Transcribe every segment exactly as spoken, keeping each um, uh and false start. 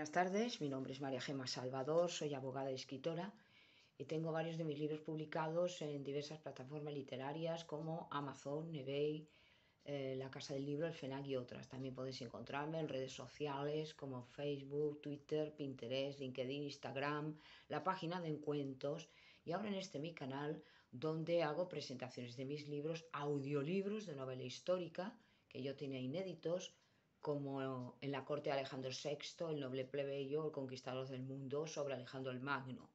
Buenas tardes, mi nombre es María Gemma Salvador, soy abogada y escritora y tengo varios de mis libros publicados en diversas plataformas literarias como Amazon, eBay, eh, La Casa del Libro, el FENAC y otras. También podéis encontrarme en redes sociales como Facebook, Twitter, Pinterest, LinkedIn, Instagram, la página de encuentros y ahora en este mi canal donde hago presentaciones de mis libros, audiolibros de novela histórica que yo tenía inéditos, como en la corte de Alejandro sexto, el noble plebeyo, el conquistador del mundo, sobre Alejandro el Magno.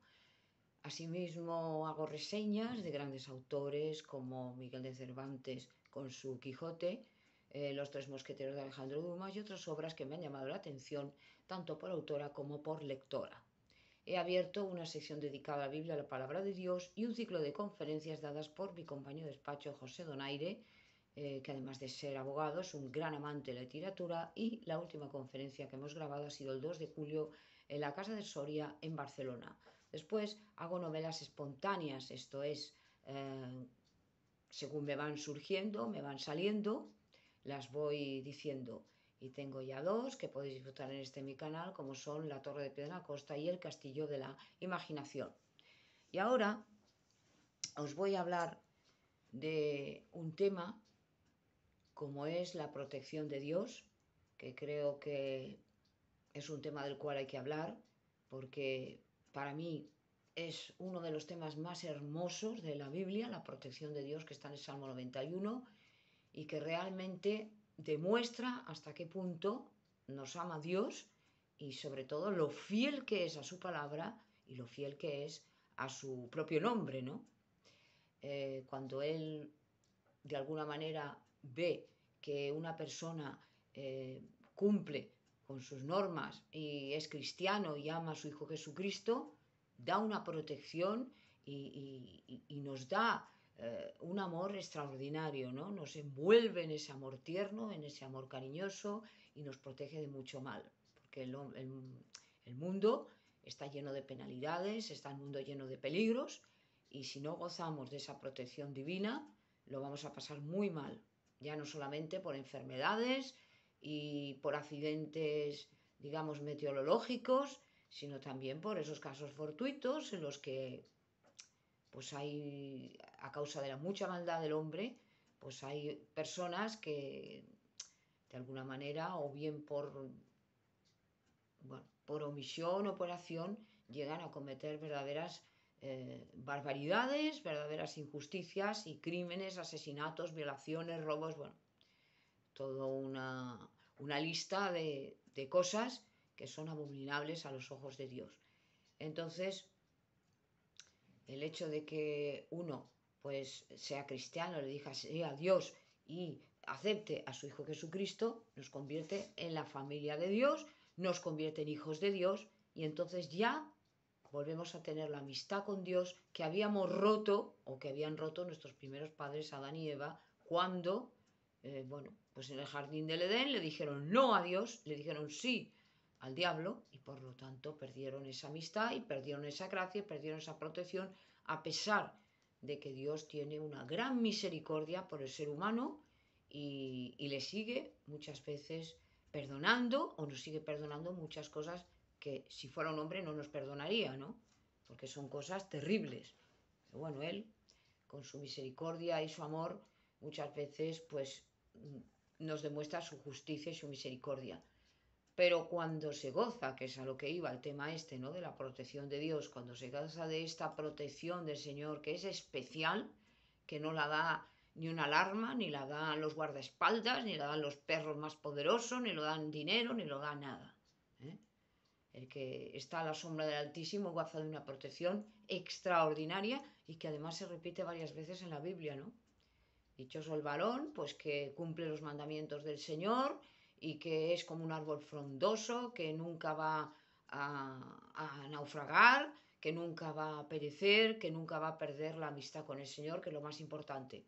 Asimismo, hago reseñas de grandes autores como Miguel de Cervantes con su Quijote, eh, Los tres mosqueteros de Alejandro Dumas y otras obras que me han llamado la atención tanto por autora como por lectora. He abierto una sección dedicada a la Biblia, a la Palabra de Dios y un ciclo de conferencias dadas por mi compañero de despacho José Donaire, eh, que además de ser abogado es un gran amante de la literatura, y la última conferencia que hemos grabado ha sido el dos de julio en la Casa de Soria en Barcelona. Después hago novelas espontáneas, esto es, eh, según me van surgiendo, me van saliendo, las voy diciendo. Y tengo ya dos que podéis disfrutar en este mi canal, como son La Torre de Piedracosta y El Castillo de la Imaginación. Y ahora os voy a hablar de un tema como es la protección de Dios, que creo que es un tema del cual hay que hablar, porque para mí es uno de los temas más hermosos de la Biblia, la protección de Dios, que está en el Salmo noventa y uno, y que realmente demuestra hasta qué punto nos ama Dios y sobre todo lo fiel que es a su palabra y lo fiel que es a su propio nombre, ¿no? Eh, cuando Él de alguna manera ve que una persona eh, cumple con sus normas y es cristiano y ama a su Hijo Jesucristo, da una protección y, y, y nos da eh, un amor extraordinario, ¿no? Nos envuelve en ese amor tierno, en ese amor cariñoso y nos protege de mucho mal, porque el, el, el mundo está lleno de penalidades, está el mundo lleno de peligros y si no gozamos de esa protección divina, lo vamos a pasar muy mal, ya no solamente por enfermedades y por accidentes, digamos, meteorológicos, sino también por esos casos fortuitos en los que, pues hay, a causa de la mucha maldad del hombre, pues hay personas que, de alguna manera, o bien por, bueno, por omisión o por acción, llegan a cometer verdaderas eh, barbaridades, verdaderas injusticias y crímenes, asesinatos, violaciones, robos, bueno, toda una, una lista de, de cosas que son abominables a los ojos de Dios. Entonces, el hecho de que uno pues sea cristiano, le diga sí a Dios y acepte a su Hijo Jesucristo, nos convierte en la familia de Dios, nos convierte en hijos de Dios y entonces ya volvemos a tener la amistad con Dios que habíamos roto o que habían roto nuestros primeros padres Adán y Eva cuando, eh, bueno, pues en el jardín del Edén le dijeron no a Dios, le dijeron sí al diablo y por lo tanto perdieron esa amistad y perdieron esa gracia y perdieron esa protección, a pesar de que Dios tiene una gran misericordia por el ser humano y, y le sigue muchas veces perdonando o nos sigue perdonando muchas cosas que si fuera un hombre no nos perdonaría, ¿no? Porque son cosas terribles. Pero bueno, Él, con su misericordia y su amor, muchas veces pues nos demuestra su justicia y su misericordia. Pero cuando se goza, que es a lo que iba el tema este, ¿no? De la protección de Dios, cuando se goza de esta protección del Señor, que es especial, que no la da ni una alarma, ni la dan los guardaespaldas, ni la dan los perros más poderosos, ni lo dan dinero, ni lo da nada. ¿eh? El que está a la sombra del Altísimo goza de una protección extraordinaria y que además se repite varias veces en la Biblia, ¿no? Dichoso el varón, pues que cumple los mandamientos del Señor y que es como un árbol frondoso, que nunca va a, a naufragar, que nunca va a perecer, que nunca va a perder la amistad con el Señor, que es lo más importante.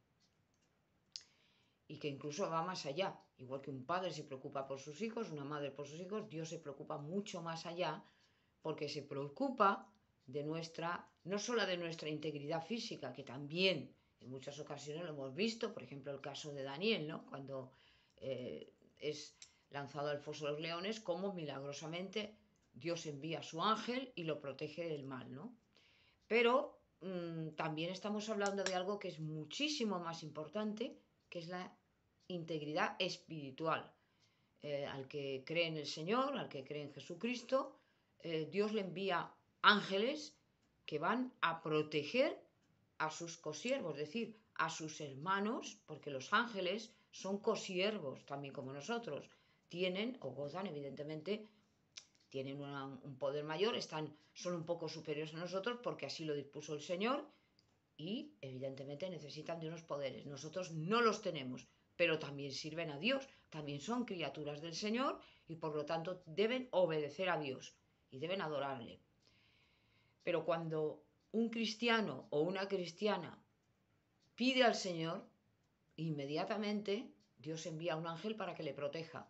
Y que incluso va más allá. Igual que un padre se preocupa por sus hijos, una madre por sus hijos, Dios se preocupa mucho más allá porque se preocupa de nuestra, no solo de nuestra integridad física, que también en muchas ocasiones lo hemos visto, por ejemplo el caso de Daniel, ¿no? Cuando eh, es lanzado al foso de los leones, como milagrosamente Dios envía a su ángel y lo protege del mal, ¿no? Pero mmm, también estamos hablando de algo que es muchísimo más importante, que es la integridad espiritual. Eh, al que cree en el Señor, al que cree en Jesucristo, eh, Dios le envía ángeles que van a proteger a sus cosiervos, es decir, a sus hermanos, porque los ángeles son cosiervos también como nosotros, tienen o gozan evidentemente, tienen una, un poder mayor, están, son un poco superiores a nosotros porque así lo dispuso el Señor y evidentemente necesitan de unos poderes. Nosotros no los tenemos, pero también sirven a Dios, también son criaturas del Señor y por lo tanto deben obedecer a Dios y deben adorarle. Pero cuando un cristiano o una cristiana pide al Señor, inmediatamente Dios envía a un ángel para que le proteja.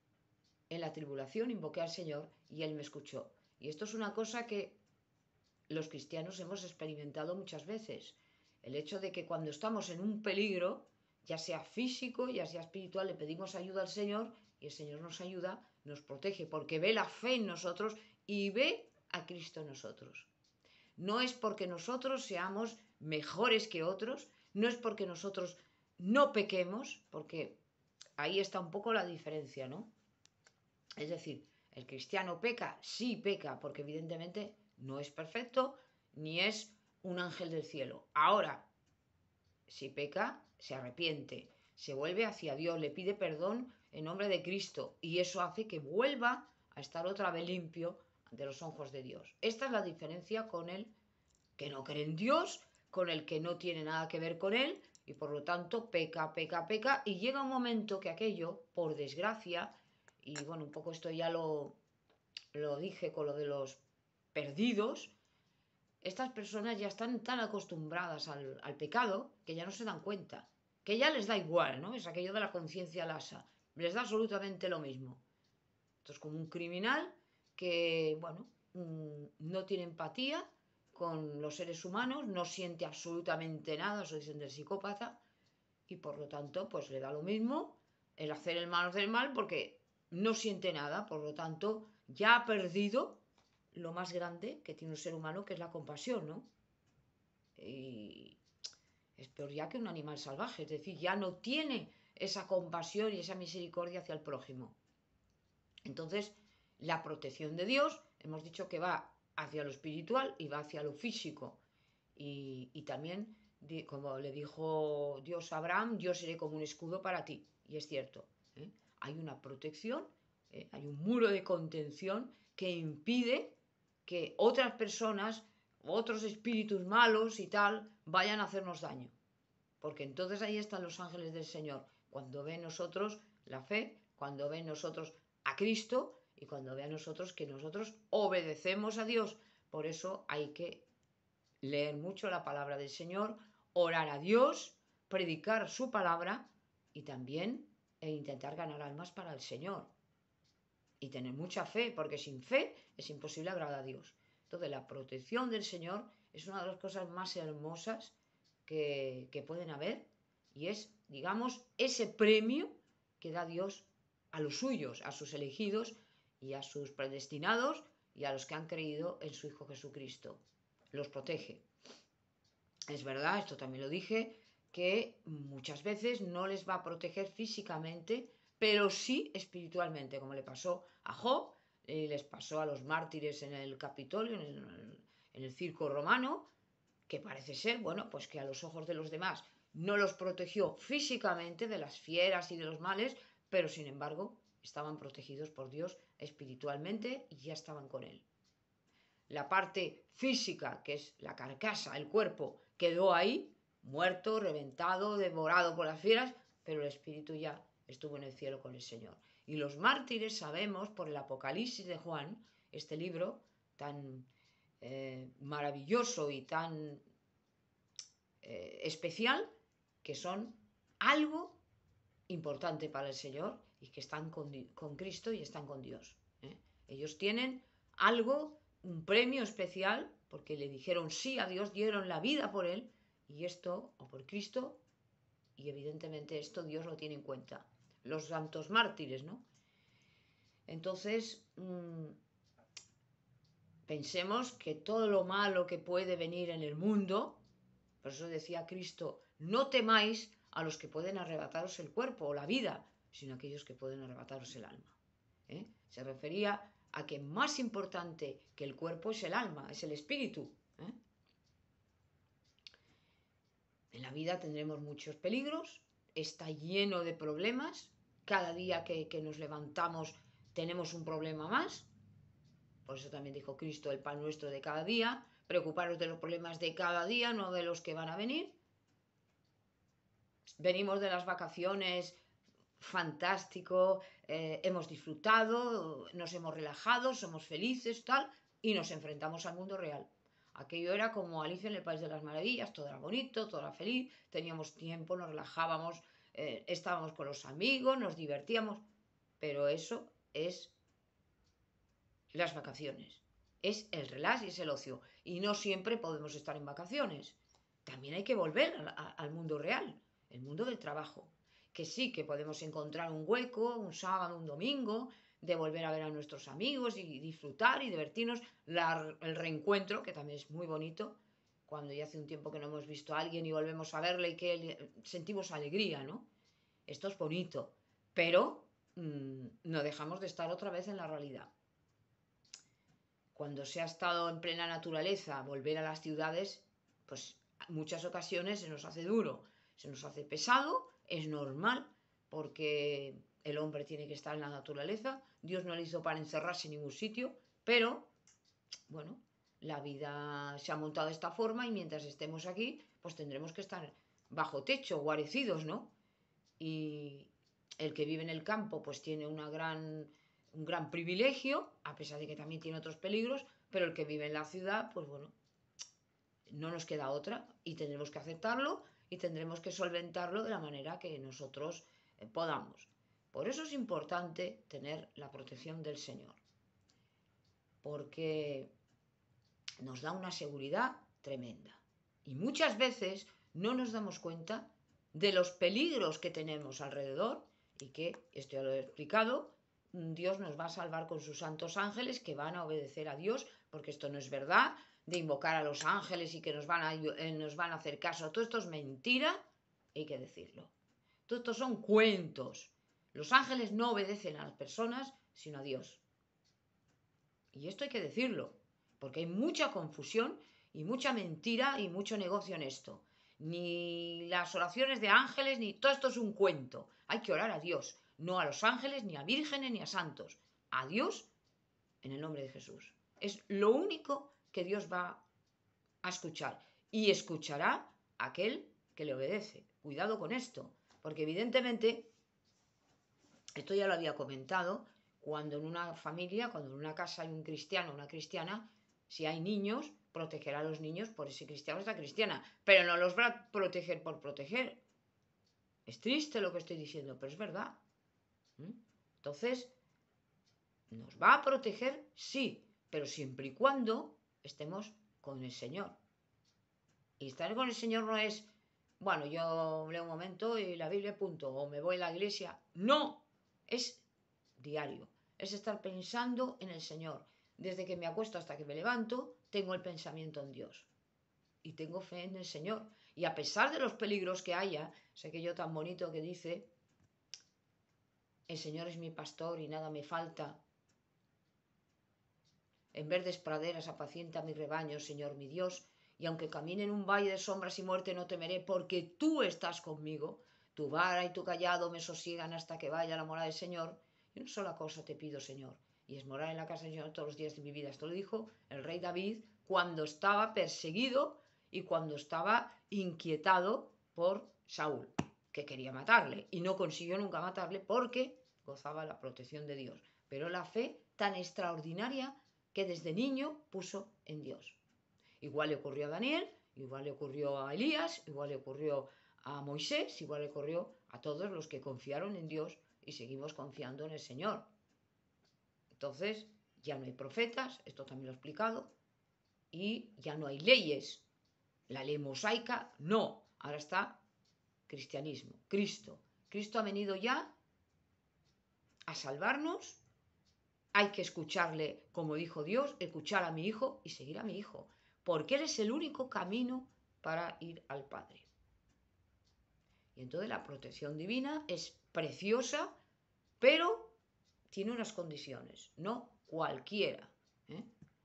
En la tribulación invoqué al Señor y Él me escuchó. Y esto es una cosa que los cristianos hemos experimentado muchas veces. El hecho de que cuando estamos en un peligro, ya sea físico, ya sea espiritual, le pedimos ayuda al Señor y el Señor nos ayuda, nos protege, porque ve la fe en nosotros y ve a Cristo en nosotros. No es porque nosotros seamos mejores que otros, no es porque nosotros no pequemos, porque ahí está un poco la diferencia, ¿no? Es decir, el cristiano peca, sí peca, porque evidentemente no es perfecto, ni es un ángel del cielo. Ahora, si peca, se arrepiente, se vuelve hacia Dios, le pide perdón en nombre de Cristo, y eso hace que vuelva a estar otra vez limpio ante los ojos de Dios. Esta es la diferencia con el que no cree en Dios, con el que no tiene nada que ver con Él, y por lo tanto peca, peca, peca, y llega un momento que aquello, por desgracia, y bueno, un poco esto ya lo, lo dije con lo de los perdidos, estas personas ya están tan acostumbradas al, al pecado que ya no se dan cuenta, que ya les da igual, ¿no? Es aquello de la conciencia lasa, les da absolutamente lo mismo. Esto es como un criminal que, bueno, no tiene empatía con los seres humanos, no siente absolutamente nada, eso dicen del psicópata, y por lo tanto, pues le da lo mismo el hacer el mal, hacer el mal, porque no siente nada, por lo tanto, ya ha perdido lo más grande que tiene un ser humano, que es la compasión, ¿no? Y es peor ya que un animal salvaje, es decir, ya no tiene esa compasión y esa misericordia hacia el prójimo. Entonces, la protección de Dios, hemos dicho que va hacia lo espiritual y va hacia lo físico. Y, y también, como le dijo Dios a Abraham, yo seré como un escudo para ti. Y es cierto, ¿eh? Hay una protección, ¿eh? Hay un muro de contención que impide que otras personas, otros espíritus malos y tal, vayan a hacernos daño. Porque entonces ahí están los ángeles del Señor, cuando ven nosotros la fe, cuando ven nosotros a Cristo y cuando vean nosotros que nosotros obedecemos a Dios. Por eso hay que leer mucho la palabra del Señor, orar a Dios, predicar su palabra y también e intentar ganar almas para el Señor. Y tener mucha fe, porque sin fe es imposible agradar a Dios. Entonces la protección del Señor es una de las cosas más hermosas que, que pueden haber y es, digamos, ese premio que da Dios a los suyos, a sus elegidos y a sus predestinados y a los que han creído en su Hijo Jesucristo. Los protege. Es verdad, esto también lo dije, que muchas veces no les va a proteger físicamente, pero sí espiritualmente, como le pasó a Job, y les pasó a los mártires en el Capitolio, en el, en el circo romano, que parece ser, bueno, pues que a los ojos de los demás no los protegió físicamente de las fieras y de los males, pero sin embargo estaban protegidos por Dios espiritualmente y ya estaban con Él. La parte física, que es la carcasa, el cuerpo, quedó ahí, muerto, reventado, devorado por las fieras, pero el espíritu ya estuvo en el cielo con el Señor. Y los mártires sabemos por el Apocalipsis de Juan, este libro tan eh, maravilloso y tan eh, especial, que son algo importante para el Señor y que están con, con Cristo y están con Dios. ¿eh? Ellos tienen algo, un premio especial, porque le dijeron sí a Dios, dieron la vida por Él, y esto, o por Cristo, y evidentemente esto Dios lo tiene en cuenta. Los santos mártires, ¿no? Entonces, mmm, pensemos que todo lo malo que puede venir en el mundo, por eso decía Cristo, no temáis a los que pueden arrebataros el cuerpo o la vida, sino a aquellos que pueden arrebataros el alma. ¿Eh? Se refería a que más importante que el cuerpo es el alma, es el espíritu. ¿Eh? En la vida tendremos muchos peligros, está lleno de problemas, cada día que, que nos levantamos tenemos un problema más. Por eso también dijo Cristo, el pan nuestro de cada día, preocuparos de los problemas de cada día, no de los que van a venir. Venimos de las vacaciones, fantástico, eh, hemos disfrutado, nos hemos relajado, somos felices, tal, y nos enfrentamos al mundo real. Aquello era como Alicia en el País de las Maravillas, todo era bonito, todo era feliz, teníamos tiempo, nos relajábamos, eh, estábamos con los amigos, nos divertíamos, pero eso es las vacaciones, es el relax y es el ocio, y no siempre podemos estar en vacaciones, también hay que volver a, a, al mundo real, el mundo del trabajo, que sí que podemos encontrar un hueco, un sábado, un domingo, de volver a ver a nuestros amigos y disfrutar y divertirnos, la, el reencuentro, que también es muy bonito, cuando ya hace un tiempo que no hemos visto a alguien y volvemos a verle y que sentimos alegría, ¿no? Esto es bonito, pero mmm, no dejamos de estar otra vez en la realidad. Cuando se ha estado en plena naturaleza, volver a las ciudades, pues en muchas ocasiones se nos hace duro, se nos hace pesado, es normal, porque el hombre tiene que estar en la naturaleza, Dios no le hizo para encerrarse en ningún sitio, pero, bueno, la vida se ha montado de esta forma y mientras estemos aquí, pues tendremos que estar bajo techo, guarecidos, ¿no? Y el que vive en el campo, pues tiene una gran... un gran privilegio, a pesar de que también tiene otros peligros, pero el que vive en la ciudad, pues bueno, no nos queda otra y tendremos que aceptarlo y tendremos que solventarlo de la manera que nosotros eh, podamos. Por eso es importante tener la protección del Señor, porque nos da una seguridad tremenda. Y muchas veces no nos damos cuenta de los peligros que tenemos alrededor y que, esto ya lo he explicado, Dios nos va a salvar con sus santos ángeles que van a obedecer a Dios, porque esto no es verdad, de invocar a los ángeles y que nos van a, eh, nos van a hacer caso. Todo esto es mentira, hay que decirlo. Todo esto son cuentos. Los ángeles no obedecen a las personas, sino a Dios. Y esto hay que decirlo, porque hay mucha confusión y mucha mentira y mucho negocio en esto. Ni las oraciones de ángeles, ni todo esto es un cuento. Hay que orar a Dios, no a los ángeles, ni a vírgenes, ni a santos. A Dios en el nombre de Jesús. Es lo único que Dios va a escuchar. Y escuchará a aquel que le obedece. Cuidado con esto, porque evidentemente, esto ya lo había comentado, cuando en una familia, cuando en una casa hay un cristiano o una cristiana, si hay niños, protegerá a los niños por ese cristiano o esa cristiana, pero no los va a proteger por proteger. Es triste lo que estoy diciendo, pero es verdad. ¿Mm? Entonces, nos va a proteger, sí, pero siempre y cuando estemos con el Señor. Y estar con el Señor no es, bueno, yo leo un momento y la Biblia, punto, o me voy a la iglesia. No, es diario. Es estar pensando en el Señor. Desde que me acuesto hasta que me levanto, tengo el pensamiento en Dios. Y tengo fe en el Señor. Y a pesar de los peligros que haya, sé que yo tan bonito que dice, el Señor es mi pastor y nada me falta. En verdes praderas apacienta mi rebaño, Señor mi Dios. Y aunque camine en un valle de sombras y muerte, no temeré, porque tú estás conmigo. Tu vara y tu callado me sosiegan hasta que vaya a la morada del Señor. Y una sola cosa te pido, Señor, y es morar en la casa del Señor todos los días de mi vida. Esto lo dijo el rey David cuando estaba perseguido y cuando estaba inquietado por Saúl, que quería matarle. Y no consiguió nunca matarle porque gozaba la protección de Dios. Pero la fe tan extraordinaria que desde niño puso en Dios. Igual le ocurrió a Daniel, igual le ocurrió a Elías, igual le ocurrió a Moisés, igual le ocurrió a todos los que confiaron en Dios y seguimos confiando en el Señor. Entonces, ya no hay profetas, esto también lo he explicado, y ya no hay leyes. La ley mosaica, no. Ahora está cristianismo, Cristo. Cristo ha venido ya a salvarnos hay que escucharle, como dijo Dios, escuchar a mi hijo y seguir a mi hijo, porque él es el único camino para ir al Padre. Y entonces la protección divina es preciosa, pero tiene unas condiciones, no cualquiera, ¿eh?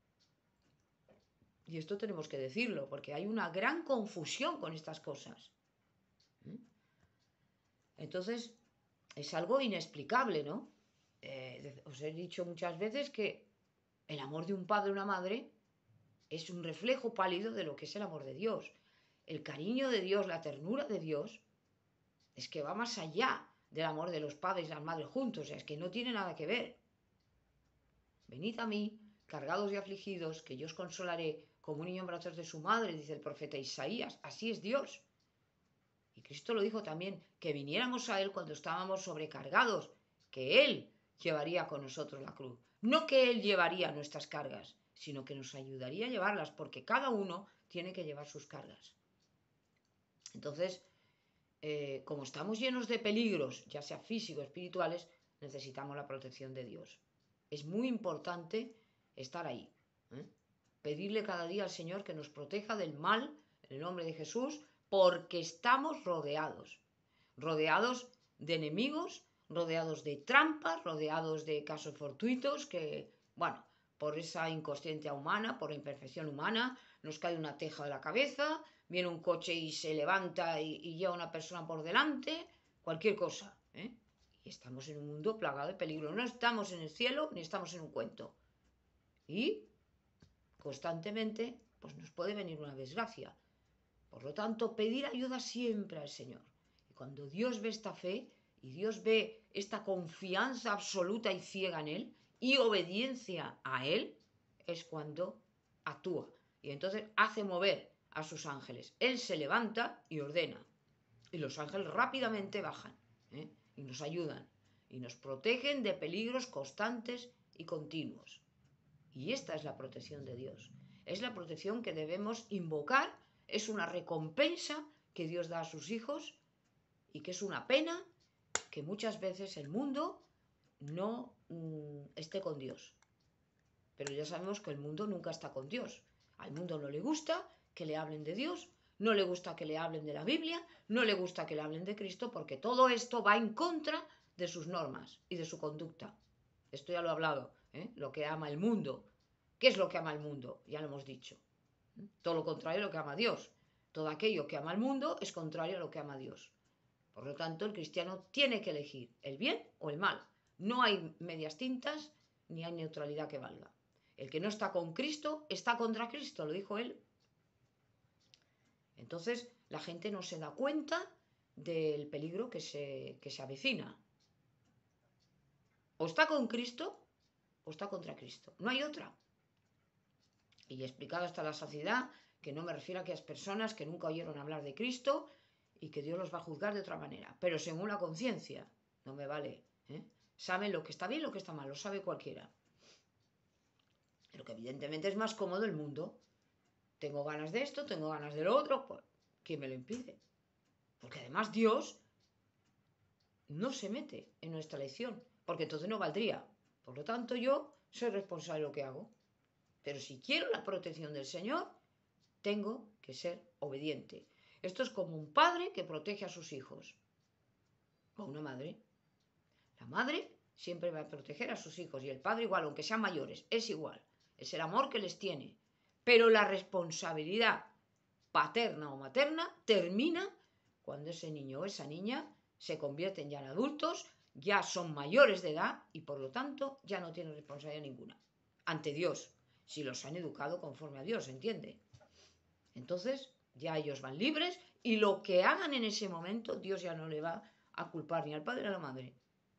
Y esto tenemos que decirlo, porque hay una gran confusión con estas cosas. ¿eh? Entonces, es algo inexplicable, ¿no? Eh, os he dicho muchas veces que el amor de un padre o una madre es un reflejo pálido de lo que es el amor de Dios. El cariño de Dios, la ternura de Dios, es que va más allá del amor de los padres y las madres juntos, o sea, es que no tiene nada que ver. Venid a mí, cargados y afligidos, que yo os consolaré como un niño en brazos de su madre, dice el profeta Isaías. Así es Dios. Y Cristo lo dijo también, que viniéramos a Él cuando estábamos sobrecargados, que Él llevaría con nosotros la cruz. No que Él llevaría nuestras cargas, sino que nos ayudaría a llevarlas, porque cada uno tiene que llevar sus cargas. Entonces, eh, como estamos llenos de peligros, ya sea físicos, espirituales, necesitamos la protección de Dios. Es muy importante estar ahí, ¿eh? Pedirle cada día al Señor que nos proteja del mal, en el nombre de Jesús, porque estamos rodeados, rodeados de enemigos, rodeados de trampas, rodeados de casos fortuitos que, bueno, por esa inconsciencia humana, por la imperfección humana, nos cae una teja de la cabeza, viene un coche y se levanta y, y lleva una persona por delante, cualquier cosa, ¿eh? Y estamos en un mundo plagado de peligro. No estamos en el cielo ni estamos en un cuento. Y constantemente pues nos puede venir una desgracia. Por lo tanto, pedir ayuda siempre al Señor. Y cuando Dios ve esta fe y Dios ve esta confianza absoluta y ciega en Él y obediencia a Él, es cuando actúa. Y entonces hace mover a sus ángeles. Él se levanta y ordena. Y los ángeles rápidamente bajan, ¿eh? y nos ayudan. Y nos protegen de peligros constantes y continuos. Y esta es la protección de Dios. Es la protección que debemos invocar. Es una recompensa que Dios da a sus hijos y que es una pena que muchas veces el mundo no mm, esté con Dios. Pero ya sabemos que el mundo nunca está con Dios. Al mundo no le gusta que le hablen de Dios, no le gusta que le hablen de la Biblia, no le gusta que le hablen de Cristo, porque todo esto va en contra de sus normas y de su conducta. Esto ya lo he hablado, ¿eh? Lo que ama el mundo. ¿Qué es lo que ama el mundo? Ya lo hemos dicho. Todo lo contrario a lo que ama Dios. Todo aquello que ama el mundo es contrario a lo que ama Dios. Por lo tanto, el cristiano tiene que elegir el bien o el mal. No hay medias tintas ni hay neutralidad que valga. El que no está con Cristo está contra Cristo, lo dijo él. Entonces, la gente no se da cuenta del peligro que se, que se avecina. O está con Cristo o está contra Cristo. No hay otra. Y he explicado hasta la saciedad que no me refiero a aquellas personas que nunca oyeron hablar de Cristo y que Dios los va a juzgar de otra manera. Pero según la conciencia, no me vale. ¿eh? Saben lo que está bien y lo que está mal, lo sabe cualquiera. Pero que evidentemente es más cómodo el mundo. Tengo ganas de esto, tengo ganas de lo otro, pues, ¿quién me lo impide? Porque además Dios no se mete en nuestra elección, porque entonces no valdría. Por lo tanto, yo soy responsable de lo que hago. Pero si quiero la protección del Señor, tengo que ser obediente. Esto es como un padre que protege a sus hijos. O una madre. La madre siempre va a proteger a sus hijos y el padre igual, aunque sean mayores, es igual. Es el amor que les tiene. Pero la responsabilidad paterna o materna termina cuando ese niño o esa niña se convierten ya en adultos, ya son mayores de edad y por lo tanto ya no tienen responsabilidad ninguna. Ante Dios, si los han educado conforme a Dios, ¿entiende? Entonces ya ellos van libres y lo que hagan en ese momento Dios ya no le va a culpar ni al padre ni a la madre.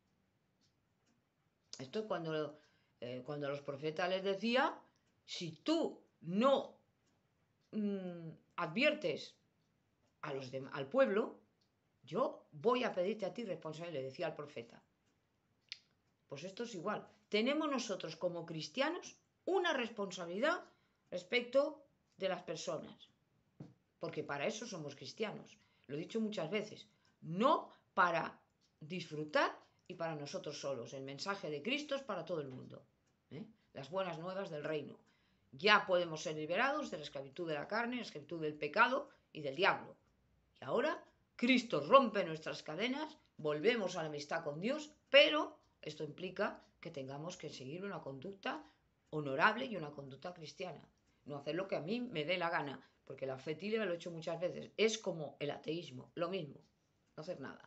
Esto es cuando, eh, cuando los profetas les decía, si tú no mmm, adviertes a los de, al pueblo, yo voy a pedirte a ti responsabilidad, le decía al profeta. Pues esto es igual. Tenemos nosotros como cristianos una responsabilidad respecto de las personas. Porque para eso somos cristianos. Lo he dicho muchas veces. No para disfrutar y para nosotros solos. El mensaje de Cristo es para todo el mundo. ¿eh? Las buenas nuevas del reino. Ya podemos ser liberados de la esclavitud de la carne, la esclavitud del pecado y del diablo. Y ahora Cristo rompe nuestras cadenas, volvemos a la amistad con Dios, pero esto implica que tengamos que seguir una conducta honorable y una conducta cristiana. No hacer lo que a mí me dé la gana, porque la fe tibia, lo he hecho muchas veces, es como el ateísmo, lo mismo, no hacer nada.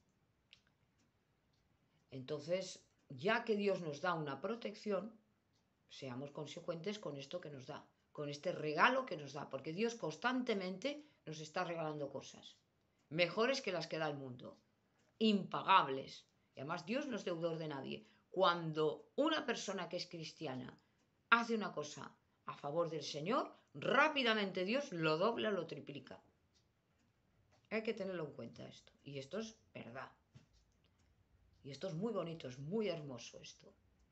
Entonces, ya que Dios nos da una protección, seamos consecuentes con esto que nos da, con este regalo que nos da, porque Dios constantemente nos está regalando cosas mejores que las que da el mundo, impagables. Y además Dios no es deudor de nadie. Cuando una persona que es cristiana hace una cosa a favor del Señor, rápidamente Dios lo dobla, lo triplica. Hay que tenerlo en cuenta esto. Y esto es verdad. Y esto es muy bonito, es muy hermoso esto.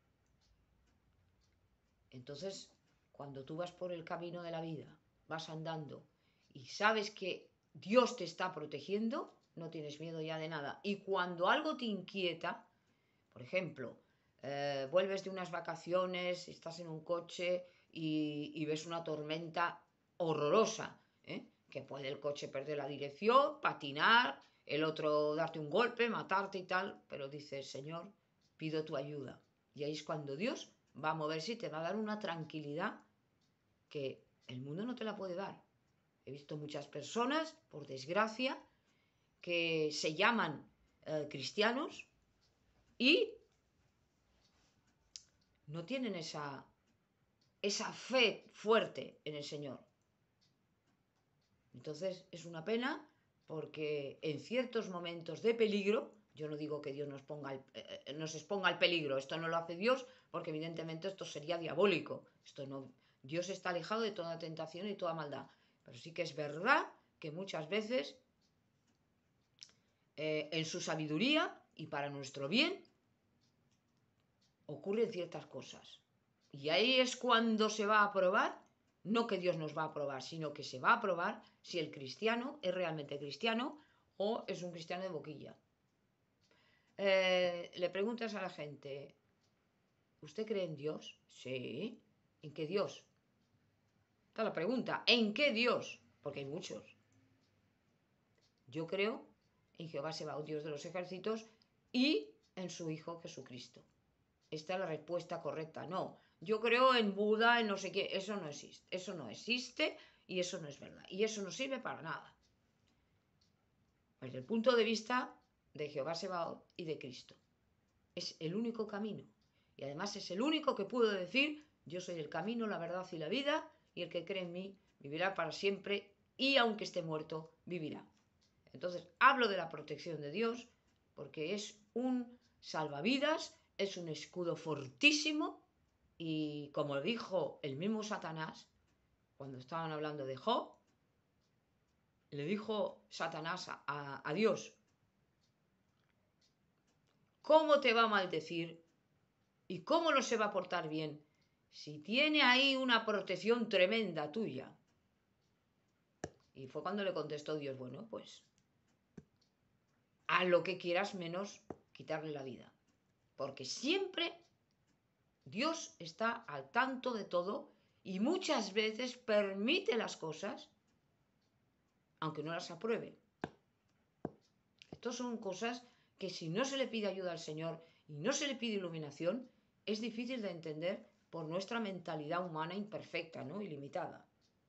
Entonces, cuando tú vas por el camino de la vida, vas andando y sabes que Dios te está protegiendo, no tienes miedo ya de nada. Y cuando algo te inquieta, por ejemplo, eh, vuelves de unas vacaciones, estás en un coche y, y ves una tormenta horrorosa, ¿eh? Que puede el coche perder la dirección, patinar, el otro darte un golpe, matarte y tal, pero dices, Señor, pido tu ayuda. Y ahí es cuando Dios va a moverse y te va a dar una tranquilidad que el mundo no te la puede dar. He visto muchas personas, por desgracia, que se llaman eh, cristianos y no tienen esa, esa fe fuerte en el Señor. Entonces es una pena porque en ciertos momentos de peligro, yo no digo que Dios nos, ponga el, eh, nos exponga al peligro, esto no lo hace Dios porque evidentemente esto sería diabólico, esto no, Dios está alejado de toda tentación y toda maldad, pero sí que es verdad que muchas veces eh, en su sabiduría y para nuestro bien ocurren ciertas cosas. Y ahí es cuando se va a probar, no que Dios nos va a probar, sino que se va a probar si el cristiano es realmente cristiano o es un cristiano de boquilla. Eh, le preguntas a la gente, ¿usted cree en Dios? Sí. ¿En qué Dios? Esta es la pregunta, ¿en qué Dios? Porque hay muchos. Yo creo en Jehová Sebaot, Dios de los ejércitos, y en su Hijo Jesucristo. Esta es la respuesta correcta. No, yo creo en Buda, en no sé qué. Eso no existe. Eso no existe y eso no es verdad. Y eso no sirve para nada. Desde el punto de vista de Jehová Sebaot y de Cristo. Es el único camino. Y además es el único que pudo decir, yo soy el camino, la verdad y la vida, y el que cree en mí vivirá para siempre, y aunque esté muerto, vivirá. Entonces, hablo de la protección de Dios, porque es un salvavidas, es un escudo fortísimo, y como dijo el mismo Satanás, cuando estaban hablando de Job, le dijo Satanás a, a, a Dios, ¿cómo te va a maldecir y cómo no se va a portar bien si tiene ahí una protección tremenda tuya? Y fue cuando le contestó Dios, bueno, pues haz lo que quieras menos quitarle la vida, porque siempre Dios está al tanto de todo y muchas veces permite las cosas aunque no las apruebe. Estas son cosas que si no se le pide ayuda al Señor y no se le pide iluminación, es difícil de entender por nuestra mentalidad humana imperfecta, ¿no? Y limitada.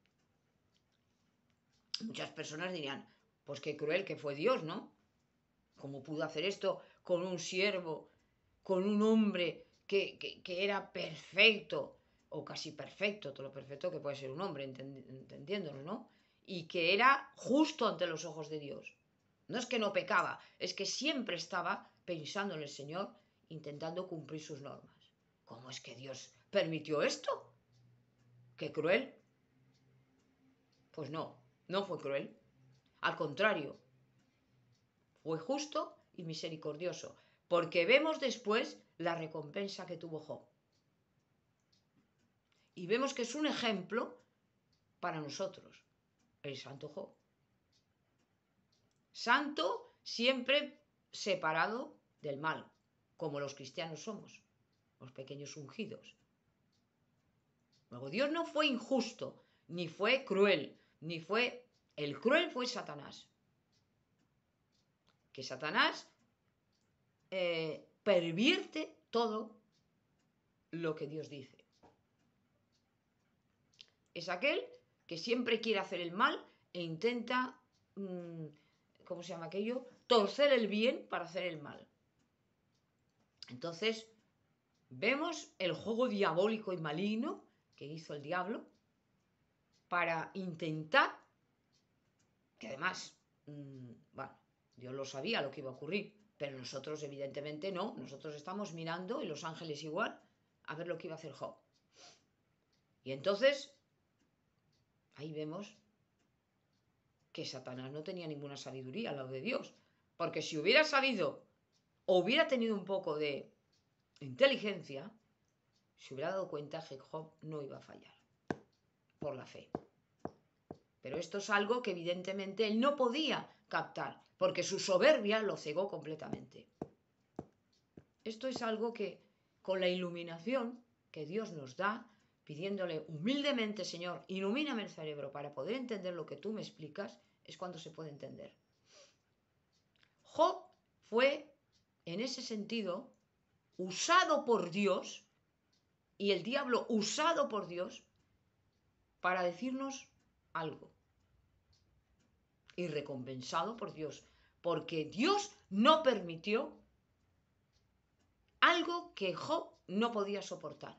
Muchas personas dirían, pues qué cruel que fue Dios, ¿no? ¿Cómo pudo hacer esto con un siervo, con un hombre que, que, que era perfecto, o casi perfecto, todo lo perfecto que puede ser un hombre, entendiéndolo, ¿no? Y que era justo ante los ojos de Dios. No es que no pecaba, es que siempre estaba pensando en el Señor, intentando cumplir sus normas. ¿Cómo es que Dios permitió esto? ¡Qué cruel! Pues no, no fue cruel. Al contrario, fue justo y misericordioso, porque vemos después la recompensa que tuvo Job. Y vemos que es un ejemplo para nosotros, el santo Job. Santo siempre separado del mal, como los cristianos somos, los pequeños ungidos. Luego Dios no fue injusto, ni fue cruel, ni fue... El cruel fue Satanás. Que Satanás eh, pervierte todo lo que Dios dice. Es aquel que siempre quiere hacer el mal e intenta, mmm, ¿cómo se llama aquello? Torcer el bien para hacer el mal. Entonces, vemos el juego diabólico y maligno que hizo el diablo para intentar, que además, mmm, bueno, Dios lo sabía lo que iba a ocurrir, pero nosotros evidentemente no, nosotros estamos mirando, y los ángeles igual, a ver lo que iba a hacer Job. Y entonces, ahí vemos que Satanás no tenía ninguna sabiduría al lado de Dios, porque si hubiera sabido o hubiera tenido un poco de inteligencia, se hubiera dado cuenta que Job no iba a fallar por la fe. Pero esto es algo que evidentemente él no podía captar, porque su soberbia lo cegó completamente. Esto es algo que, con la iluminación que Dios nos da, pidiéndole humildemente, Señor, ilumíname el cerebro para poder entender lo que tú me explicas, es cuando se puede entender. Job fue, en ese sentido, usado por Dios, y el diablo usado por Dios, para decirnos algo. Y recompensado por Dios, porque Dios no permitió algo que Job no podía soportar.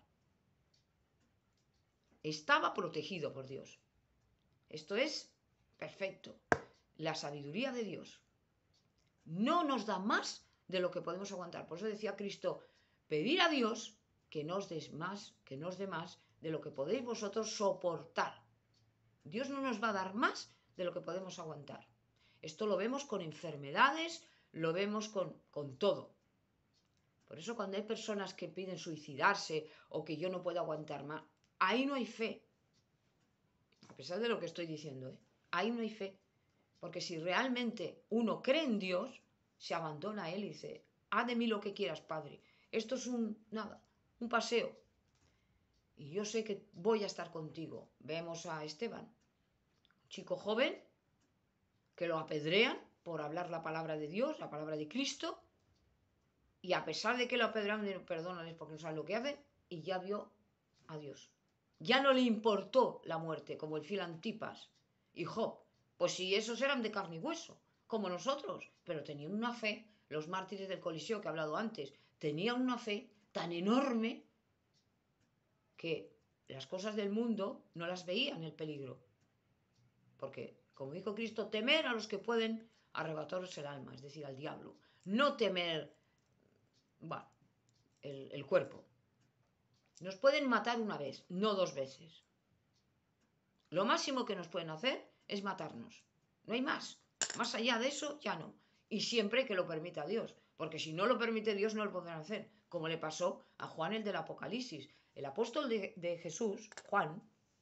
Estaba protegido por Dios. Esto es perfecto. La sabiduría de Dios no nos da más de lo que podemos aguantar. Por eso decía Cristo, pedir a Dios que nos dé más, que nos dé más de lo que podéis vosotros soportar. Dios no nos va a dar más de lo que podemos aguantar. Esto lo vemos con enfermedades, lo vemos con, con todo. Por eso cuando hay personas que piden suicidarse o que yo no puedo aguantar más, ahí no hay fe. A pesar de lo que estoy diciendo, ¿eh? Ahí no hay fe. Porque si realmente uno cree en Dios, se abandona a Él y dice, haz de mí lo que quieras, Padre. Esto es un, nada, un paseo. Y yo sé que voy a estar contigo. Vemos a Esteban, un chico joven, que lo apedrean por hablar la palabra de Dios, la palabra de Cristo. Y a pesar de que lo apedrean, perdónales porque no saben lo que hacen, y ya vio a Dios. Ya no le importó la muerte, como el fiel Antipas y Job. Pues si esos eran de carne y hueso, como nosotros, pero tenían una fe, los mártires del Coliseo que he hablado antes, tenían una fe tan enorme que las cosas del mundo no las veían el peligro. Porque, como dijo Cristo, temer a los que pueden arrebataros el alma, es decir, al diablo. No temer, bueno, el, el cuerpo. Nos pueden matar una vez, no dos veces. Lo máximo que nos pueden hacer es matarnos. No hay más. Más allá de eso, ya no. Y siempre que lo permita Dios. Porque si no lo permite Dios, no lo podrán hacer. Como le pasó a Juan el del Apocalipsis. El apóstol de, de Jesús, Juan,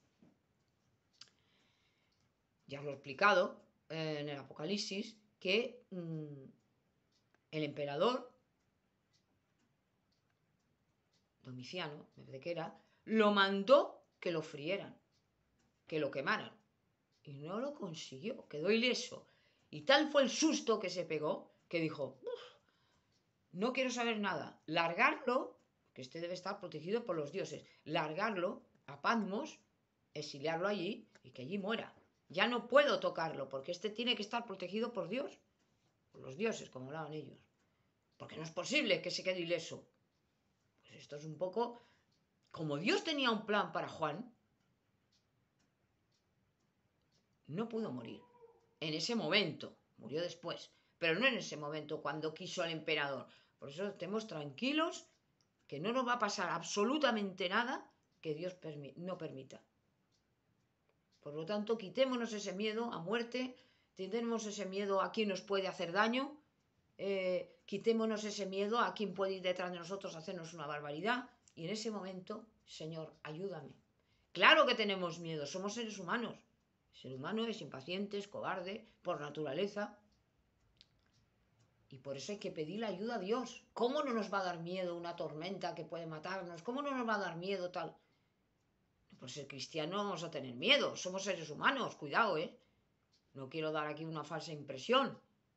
ya os lo he explicado eh, en el Apocalipsis, que mmm, el emperador Domiciano, me parece que era, lo mandó que lo frieran, que lo quemaran. Y no lo consiguió, quedó ileso. Y tal fue el susto que se pegó, que dijo, no quiero saber nada, largarlo, que este debe estar protegido por los dioses, largarlo a Patmos, exiliarlo allí y que allí muera. Ya no puedo tocarlo, porque este tiene que estar protegido por Dios, por los dioses, como hablaban ellos. Porque no es posible que se quede ileso. Pues esto es un poco, como Dios tenía un plan para Juan, no pudo morir. En ese momento, murió después, pero no en ese momento cuando quiso el emperador. Por eso estemos tranquilos que no nos va a pasar absolutamente nada que Dios permi- no permita. Por lo tanto, quitémonos ese miedo a muerte, quitemos ese miedo a quién nos puede hacer daño, eh, quitémonos ese miedo a quién puede ir detrás de nosotros a hacernos una barbaridad. Y en ese momento, Señor, ayúdame. Claro que tenemos miedo, somos seres humanos. El ser humano es impaciente, es cobarde, por naturaleza. Y por eso hay que pedirle ayuda a Dios. ¿Cómo no nos va a dar miedo una tormenta que puede matarnos? ¿Cómo no nos va a dar miedo tal? Pues el cristiano no vamos a tener miedo, somos seres humanos, cuidado, ¿eh? No quiero dar aquí una falsa impresión.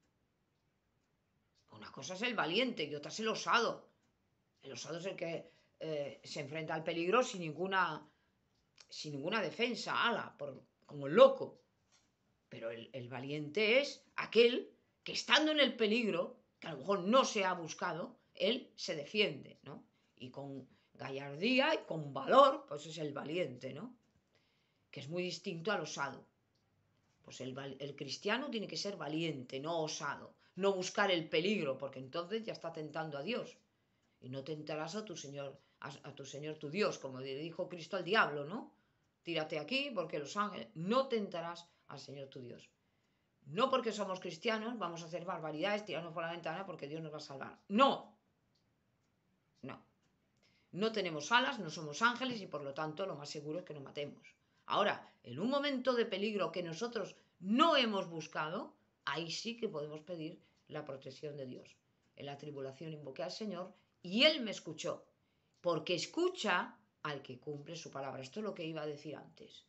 Una cosa es el valiente y otra es el osado. El osado es el que eh, se enfrenta al peligro sin ninguna, sin ninguna defensa, ala, por, como el loco. Pero el, el valiente es aquel que estando en el peligro, que a lo mejor no se ha buscado, él se defiende, ¿no? Y con gallardía y con valor, pues es el valiente, ¿no? Que es muy distinto al osado. Pues el, el cristiano tiene que ser valiente, no osado, no buscar el peligro, porque entonces ya está tentando a Dios. Y no tentarás a tu Señor, a, a tu Señor tu Dios, como le dijo Cristo al diablo, ¿no? Tírate aquí porque los ángeles, no tentarás al Señor tu Dios. No porque somos cristianos vamos a hacer barbaridades, tirarnos por la ventana porque Dios nos va a salvar. No, no. No tenemos alas, no somos ángeles y por lo tanto lo más seguro es que nos matemos. Ahora, en un momento de peligro que nosotros no hemos buscado, ahí sí que podemos pedir la protección de Dios. En la tribulación invoqué al Señor y Él me escuchó, porque escucha al que cumple su palabra. Esto es lo que iba a decir antes.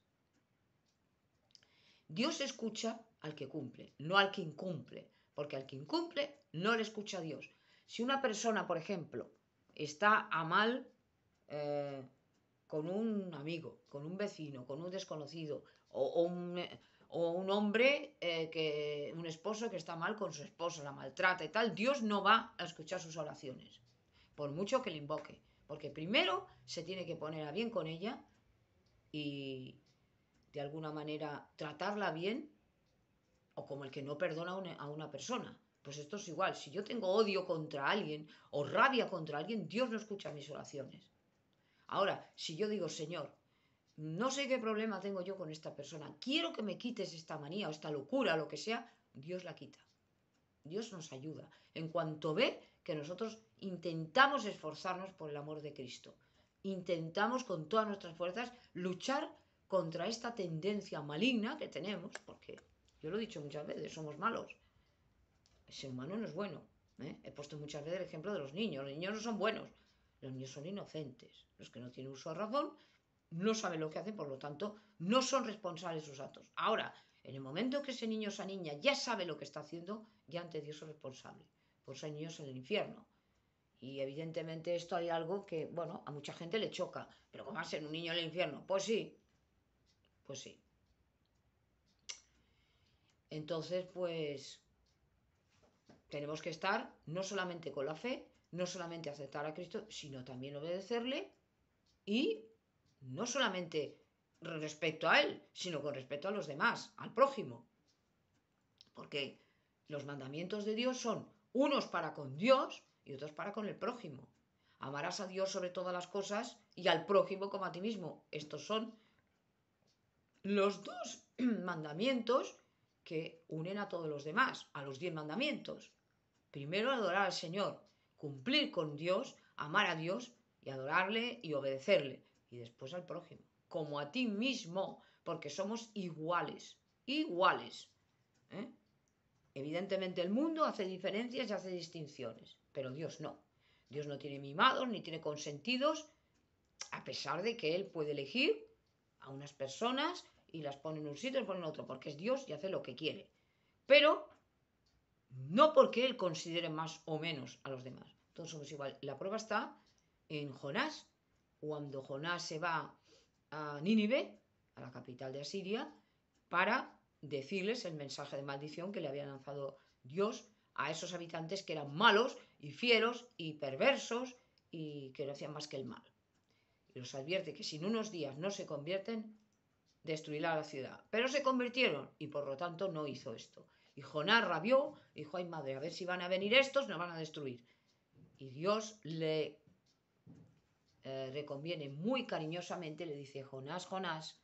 Dios escucha al que cumple, no al que incumple, porque al que incumple no le escucha a Dios. Si una persona, por ejemplo, está a mal eh, con un amigo, con un vecino, con un desconocido, o, o, un, o un hombre, eh, que un esposo que está mal con su esposa, la maltrata y tal, Dios no va a escuchar sus oraciones, por mucho que le invoque, porque primero se tiene que poner a bien con ella y de alguna manera tratarla bien, o como el que no perdona a una, a una persona. Pues esto es igual, si yo tengo odio contra alguien o rabia contra alguien, Dios no escucha mis oraciones. Ahora, si yo digo, Señor, no sé qué problema tengo yo con esta persona, quiero que me quites esta manía o esta locura, lo que sea, Dios la quita. Dios nos ayuda en cuanto ve que nosotros intentamos esforzarnos por el amor de Cristo. Intentamos con todas nuestras fuerzas luchar contra esta tendencia maligna que tenemos, porque yo lo he dicho muchas veces, somos malos. El ser humano no es bueno. ¿eh? He puesto muchas veces el ejemplo de los niños. Los niños no son buenos, los niños son inocentes. Los que no tienen uso de razón no saben lo que hacen, por lo tanto, no son responsables de sus actos. Ahora, en el momento que ese niño o esa niña ya sabe lo que está haciendo, ya ante Dios es responsable. Por eso hay niños en el infierno. Y evidentemente esto hay algo que, bueno, a mucha gente le choca. ¿Pero cómo va a ser un niño en el infierno? Pues sí, pues sí. Entonces, pues, tenemos que estar no solamente con la fe, no solamente aceptar a Cristo, sino también obedecerle y no solamente respecto a Él, sino con respecto a los demás, al prójimo. Porque los mandamientos de Dios son unos para con Dios y otros para con el prójimo. Amarás a Dios sobre todas las cosas y al prójimo como a ti mismo. Estos son los dos mandamientos que unen a todos los demás, a los diez mandamientos. Primero adorar al Señor, cumplir con Dios, amar a Dios y adorarle y obedecerle. Y después al prójimo, como a ti mismo, porque somos iguales, iguales. ¿eh? Evidentemente el mundo hace diferencias y hace distinciones, pero Dios no. Dios no tiene mimados ni tiene consentidos, a pesar de que Él puede elegir a unas personas y las pone en un sitio y las pone en otro, porque es Dios y hace lo que quiere. Pero no porque Él considere más o menos a los demás. Todos somos igual. La prueba está en Jonás. Cuando Jonás se va a Nínive, a la capital de Asiria, para decirles el mensaje de maldición que le había lanzado Dios a esos habitantes que eran malos y fieros y perversos y que no hacían más que el mal. Y los advierte que si en unos días no se convierten, destruirá la ciudad. Pero se convirtieron y por lo tanto no hizo esto. Y Jonás rabió, dijo, ay madre, a ver si van a venir estos, nos van a destruir. Y Dios le eh, reconviene muy cariñosamente, le dice, Jonás, Jonás,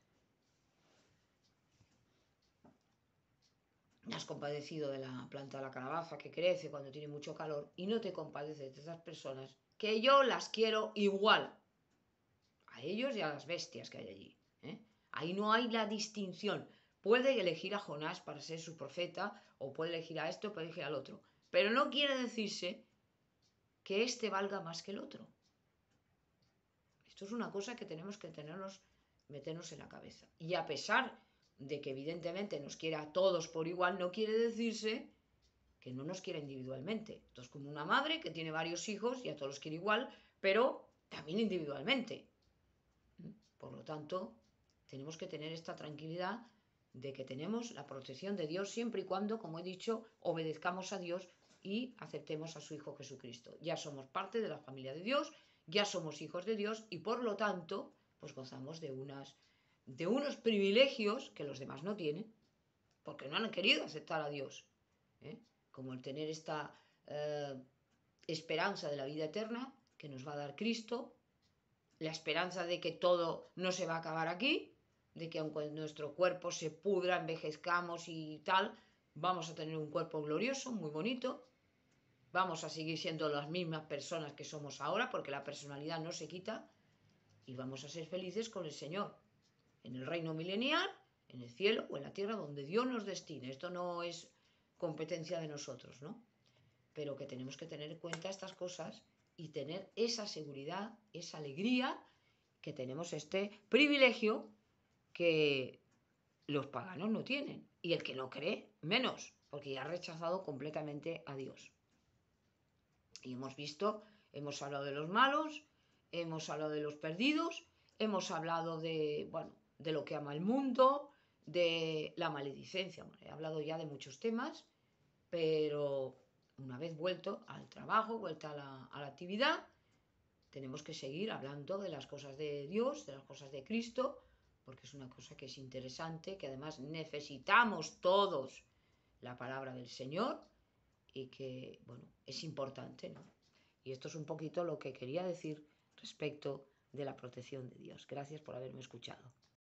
me has compadecido de la planta de la calabaza que crece cuando tiene mucho calor y no te compadeces de esas personas que yo las quiero igual a ellos y a las bestias que hay allí. ¿eh? Ahí no hay la distinción. Puede elegir a Jonás para ser su profeta, o puede elegir a este, o puede elegir al otro. Pero no quiere decirse que este valga más que el otro. Esto es una cosa que tenemos que tenernos meternos en la cabeza. Y a pesar de que evidentemente nos quiere a todos por igual, no quiere decirse que no nos quiera individualmente. Esto es como una madre que tiene varios hijos y a todos los quiere igual, pero también individualmente. Por lo tanto, tenemos que tener esta tranquilidad de que tenemos la protección de Dios siempre y cuando, como he dicho, obedezcamos a Dios y aceptemos a su Hijo Jesucristo. Ya somos parte de la familia de Dios, ya somos hijos de Dios y por lo tanto, pues gozamos de, unas, de unos privilegios que los demás no tienen, porque no han querido aceptar a Dios. ¿eh? Como el tener esta eh, esperanza de la vida eterna que nos va a dar Cristo, la esperanza de que todo no se va a acabar aquí, de que aunque nuestro cuerpo se pudra, envejezcamos y tal, vamos a tener un cuerpo glorioso, muy bonito, vamos a seguir siendo las mismas personas que somos ahora, porque la personalidad no se quita, y vamos a ser felices con el Señor, en el reino milenial, en el cielo o en la tierra, donde Dios nos destine. Esto no es competencia de nosotros, ¿no? Pero que tenemos que tener en cuenta estas cosas y tener esa seguridad, esa alegría, que tenemos este privilegio que los paganos no tienen. Y el que no cree, menos, porque ya ha rechazado completamente a Dios. Y hemos visto, hemos hablado de los malos, hemos hablado de los perdidos, hemos hablado de, bueno, de lo que ama el mundo, de la maledicencia. Bueno, he hablado ya de muchos temas, pero una vez vuelto al trabajo, vuelta a la, a la actividad, tenemos que seguir hablando de las cosas de Dios, de las cosas de Cristo, porque es una cosa que es interesante, que además necesitamos todos la palabra del Señor y que, bueno, es importante, ¿no? Y esto es un poquito lo que quería decir respecto de la protección de Dios. Gracias por haberme escuchado.